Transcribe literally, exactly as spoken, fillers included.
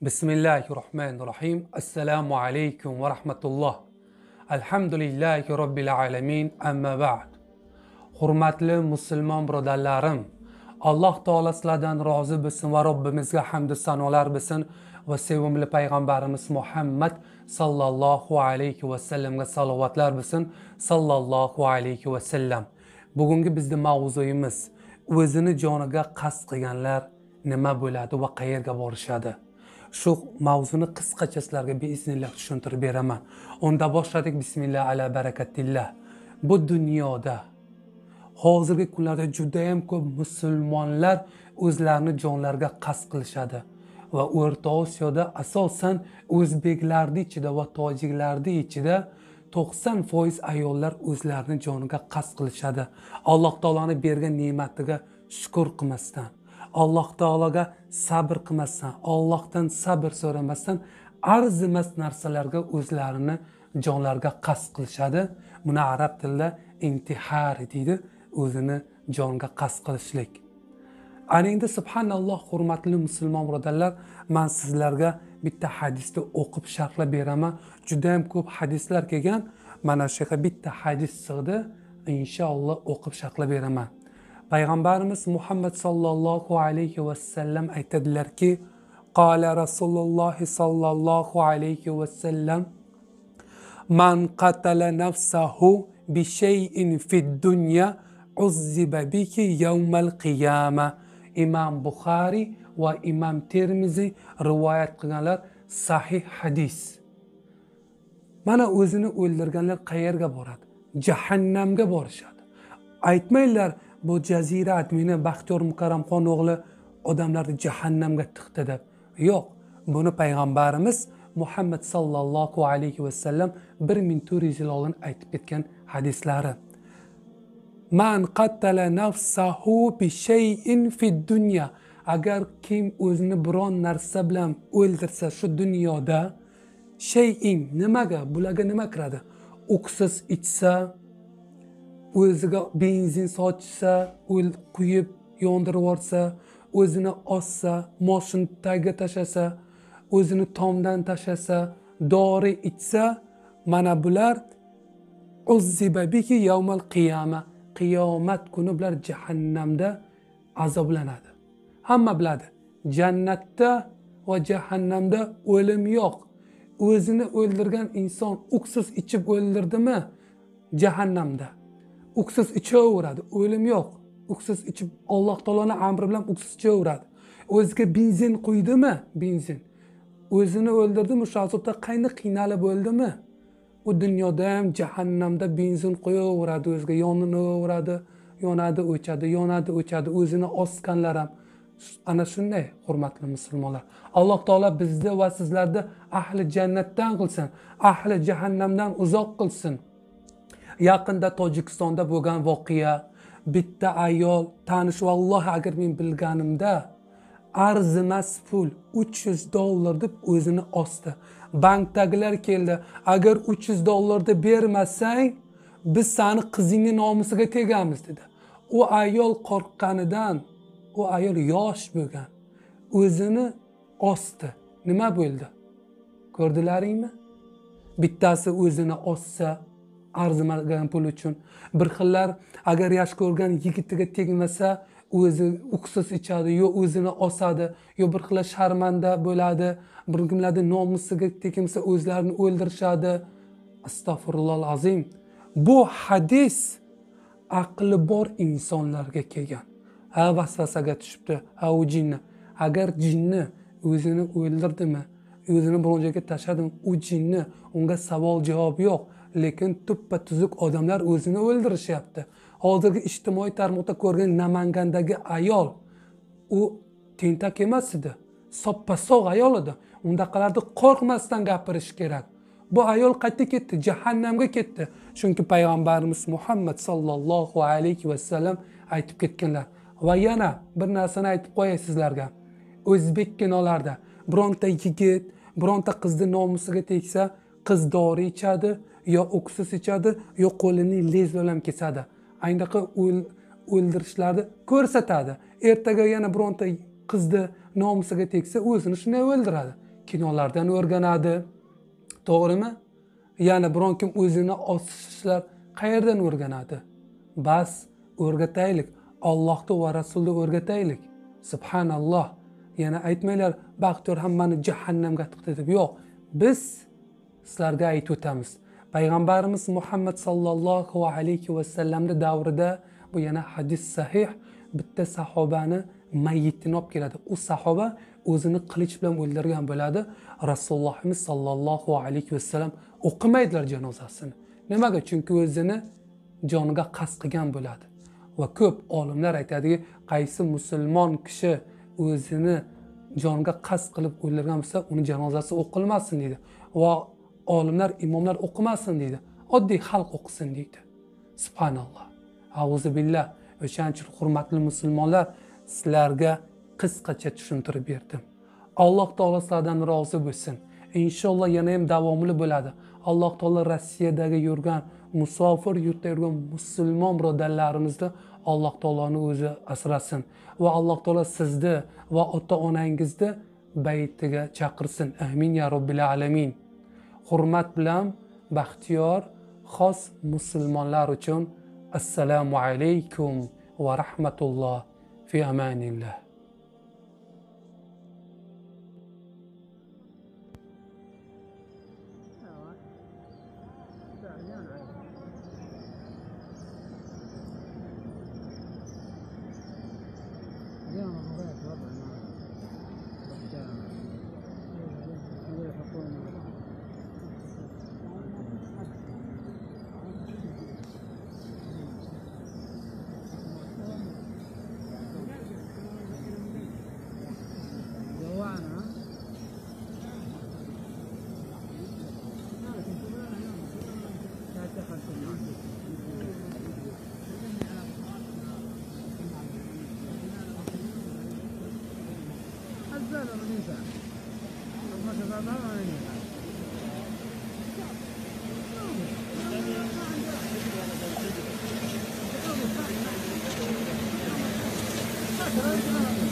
Bismillahirrahmanirrahim. Assalomu alaykum va rahmatulloh. Alhamdulillahi robbil alamin. Amma ba'd. Hurmatli musulmon birodarlarim, Alloh taolo sizlardan rozi bo'lsin va Robbimizga hamd va sanolar bo'lsin va sevimli payg'ambarimiz Muhammad sallallohu alayhi va sallamga salovatlar bo'lsin. Sallallohu alayhi va sallam. Bugungi bizning mavzuyimiz o'zini joniga qasd qilganlar nima bo'ladi va qayerga borishadi? Shu mavzuni qisqacha sizlarga biiznillah tushuntirib beraman. Unda boshladik. Bismillah ala barakatillah. Bu dunyoda hozirgi kunlarda juda ham ko'p musulmonlar o'zlarini jonlariga qasd qilishadi va O'rta Osiyoda asosan o'zbeklarning ichida va tojiklarning ichida to'qson foiz ayollar o'zlarini joniga qasd qilishadi. Alloh taolaning bergan ne'matiga shukr qilmasdan, Alloh taologa sabr qilmasdan, Allohdan sabr so'ramasdan arzimas narsalarga o'zlarini jonlariga qasd qilishadi. Buni arab tilida intihar deydi, o'zini jonga qasd qilishlik. Ana endi subhanalloh, hurmatli musulmon birodarlar, men sizlarga bitta hadisni o'qib sharhlab beraman. Juda ham ko'p hadislar kelgan. Mana shu yerga bitta hadis sig'di. Inshaalloh o'qib sharhlab beraman. Payg'ambarimiz Muhammad sallallohu alayhi va sallam aytadilarki, qala Rasululloh sallallohu alayhi va sallam, man qatala nafsahu bi shay'in fid dunya uzziba bihi yawmal qiyamah. Imom Buxoriy va Imom Termiziy rivoyat qilganlar sahih hadis. Mana o'zini o'ldirganlar qayerga boradi? Jahannamga borishadi. Aytmaylar bu jazira admini Baxtiyor Mukarramxon o'g'li odamlarni jahannamga tiqdi deb. Yo'q, buni payg'ambarimiz Muhammad sallallohu alayhi va sallam bir ming to'rt yuz yil oldin aytib ketgan hadislari. Man qattala nafsahu bi shay'in fid dunya. Agar kim o'zini biron narsa bilan o'ldirsa shu dunyoda, shay'in nimaga? Bularga nima kiradi? O'ksiz ichsa, o'ziga benzin sochsa, o'l quyib yondirib yuborsa, o'zini ossa, moshin tagiga tashasa, o'zini tomdan tashasa, dori ichsa, mana bular uzziba bihi yawmal qiyamah. Qiyomat kuni bular jahannamda azoblanadi. Hamma biladi, jannatda va jahannamda o'lim yo'q. O'zini o'ldirgan inson o'ksiz ichib o'ldirdimi, jahannamda o'ksiz ichaveradi, o'lim yo'q. O'ksiz ichib Alloh taoloning amri bilan o'ksiz ichaveradi. O'ziga benzin qo'ydimi, benzin. O'zini o'ldirdimi, shu azobda qayni qiynalib o'ldimi? U dunyoda ham jahannamda benzin qo'yaveradi, o'ziga yonaveradi, yonadi, o'chadi, yonadi, o'chadi, o'zini osganlar ham ana shunday. Hurmatli musulmonlar, Alloh taolo bizni va sizlarni ahli jannatdan qilsin, ahli jahannamdan uzoq qilsin. Yaqinda Tojikistonda bo'lgan voqea, bitta ayol tanish, vallohi agar men bilganimda arzimas pul uch yuz dollar deb o'zini osdi. Bankdagilar keldi, agar uch yuz dollarni bermasang biz seni qizingning nomusiga tegamiz dedi. U ayol qo'rqqanidan, u ayol yosh bo'lgan, o'zini osdi. Nima bo'ldi? Ko'rdilaringmi? Bittasi o'zini ossa arzimagan pul uchun, bir xillar agar yosh ko'rgan yigitiga tegmasa o'zi o'ksiz ichadi, yo o'zini osadi, yo bir xillar sharmanda bo'ladi, bir kimlarning nomusiga tegmasa o'zlarini o'ldirishadi. Astag'firullohal azim. Bu hadis aqli bor insonlarga kelgan. Ha, vasvasaga tushibdi, ha u jinni. Agar jinni o'zini o'ldirdimi, o'zini biron joyga tashladimi, u jinni, unga savol javob yo'q. Lekin tuppa tuzuk odamlar o'zini o'ldirishyapti. Hozirgi ijtimoiy tarmoqda ko'rgan Namangandagi ayol, u tentak emas edi, soppa-sog' ayol edi. Undaqalarni qo'rqmasdan gapirish kerak. Bu ayol qayerga ketdi? Jahannamga ketdi. Chunki payg'ambarimiz Muhammad sallallohu alayhi va sallam aytib ketganlar. Va yana bir narsani aytib qo'yay sizlarga. O'zbek kinolarida bironta yigit, bironta qizning nomusiga tegsa, qiz dori ichadi, yo o'ksiz ichadi, yo qo'lini lez bilan kesadi. Aynaqa o'ldirishlarni ko'rsatadi. Ertaga yana bironta qizni nomusiga tegsa, o'zini shunday o'ldiradi. kinolardan o'rganadi. To'g'rimi? Yana biron kim o'zini osishlar qayerdan o'rganadi? Bas, o'rgataylik. Allohni va Rasulni o'rgataylik. Subhanalloh. Yana aytmaylar, baxtiyor hammani jahannamga tiqdi deb. Yo'q, biz sizlarga aytib o'tamiz. Payg'ambarimiz Muhammad sallallohu alayhi va sallamning davrida bu yana hadis sahih, bitta sahobani mayyitini olib keladi. U sahoba o'zini qilich bilan o'ldirgan bo'ladi. Rasulullohimiz sallallohu alayhi va sallam o'qimaydilar janozasini. Nimaga? Chunki o'zini joniga qasd qilgan bo'ladi. Va ko'p olimlar aytadiki, qaysi musulmon kishi o'zini joniga qasd qilib o'ldirgan bo'lsa, uni janozasi o'qilmasin deydi. Va olimlar, imomlar o'qimasin deydi. Oddiy xalq o'qisin deydi. Subhanalloh. Auzu billah. O'shaning uchun hurmatli musulmonlar, sizlarga qisqacha tushuntirib berdim. Alloh taolo sizlardan rozi bo'lsin. Inshaalloh yana ham davomli bo'ladi. Alloh taolo Rossiyadagi yurgan, musofir yurtda yurgan musulmon birodarlarimizni Alloh taoloni o'zi asrasin va Alloh taolo sizni va ota-onangizni baytiga chaqirsin. Amin ya robbil alamin. Hurmat bilan Baxtiyor xos musulmonlar uchun assalomu alaykum va rahmatulloh fi amanillah. Gracias.